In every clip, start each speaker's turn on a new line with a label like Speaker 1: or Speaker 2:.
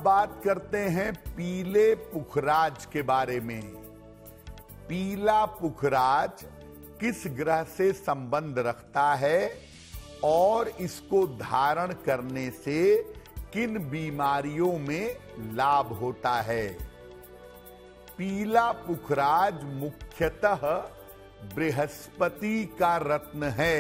Speaker 1: बात करते हैं पीले पुखराज के बारे में। पीला पुखराज किस ग्रह से संबंध रखता है और इसको धारण करने से किन बीमारियों में लाभ होता है। पीला पुखराज मुख्यतः बृहस्पति का रत्न है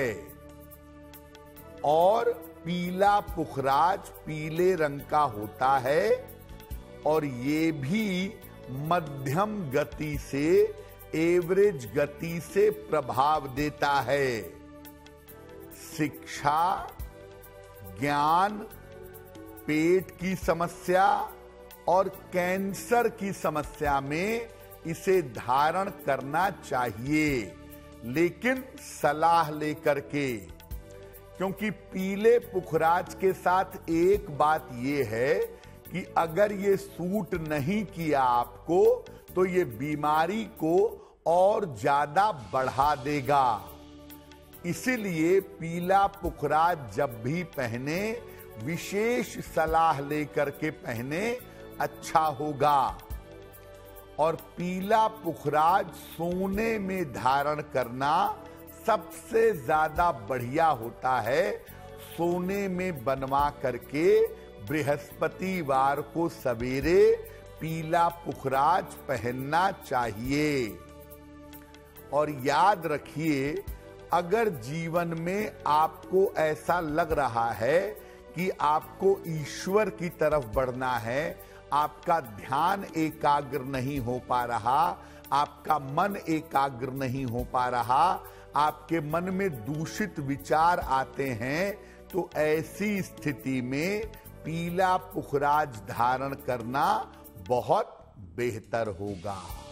Speaker 1: और पीला पुखराज पीले रंग का होता है और ये भी मध्यम गति से, एवरेज गति से प्रभाव देता है। शिक्षा, ज्ञान, पेट की समस्या और कैंसर की समस्या में इसे धारण करना चाहिए, लेकिन सलाह लेकर के। क्योंकि पीले पुखराज के साथ एक बात यह है कि अगर ये सूट नहीं किया आपको तो ये बीमारी को और ज्यादा बढ़ा देगा। इसीलिए पीला पुखराज जब भी पहने, विशेष सलाह लेकर के पहने, अच्छा होगा। और पीला पुखराज सोने में धारण करना सबसे ज्यादा बढ़िया होता है। सोने में बनवा करके बृहस्पतिवार को सवेरे पीला पुखराज पहनना चाहिए। और याद रखिए, अगर जीवन में आपको ऐसा लग रहा है कि आपको ईश्वर की तरफ बढ़ना है, आपका ध्यान एकाग्र नहीं हो पा रहा, आपका मन एकाग्र नहीं हो पा रहा, आपके मन में दूषित विचार आते हैं, तो ऐसी स्थिति में पीला पुखराज धारण करना बहुत बेहतर होगा।